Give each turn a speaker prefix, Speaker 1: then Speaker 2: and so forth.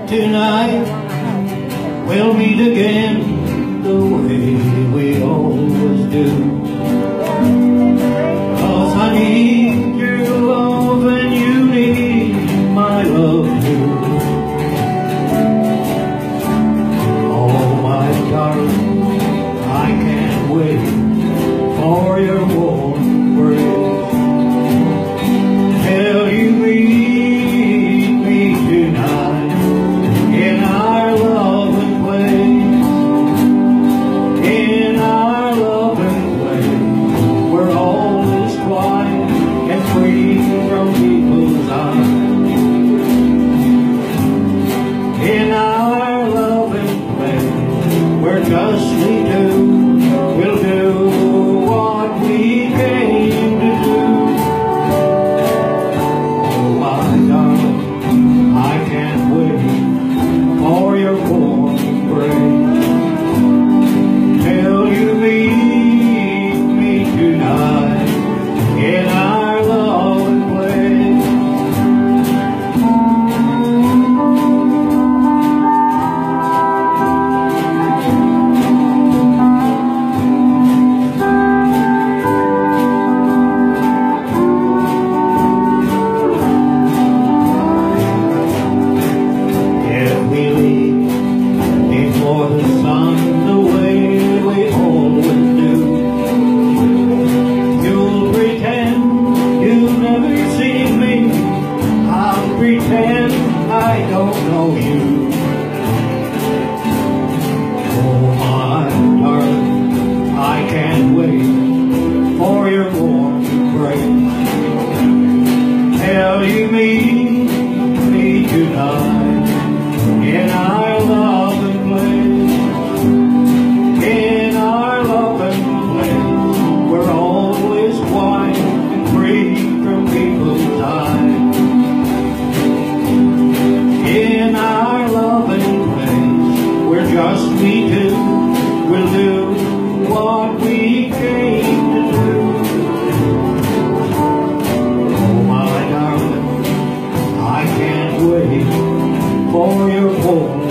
Speaker 1: tonight we'll meet again the way we always do. 'Cause I need your love and you need my love too. Oh my darling, I can't wait for your warm embrace. Till you meet me tonight in our loving place. In our loving place, where all is quiet and free from people's eyes. In our loving place, where just we two will do what we came to do. Oh my darling, I can't wait for your warm embrace. Till you meet me tonight in our loving place. If we leave before the sun, the way we always do, you'll pretend you've never seen me. I'll pretend I don't know you. Oh my darling, I can't wait for your warm embrace. Till you meet me tonight in our loving place. In our loving place, we're always quiet and free from people's eyes. In our loving place, we're just we two, we'll do what we came to do. Oh my darling, I can't wait for your warm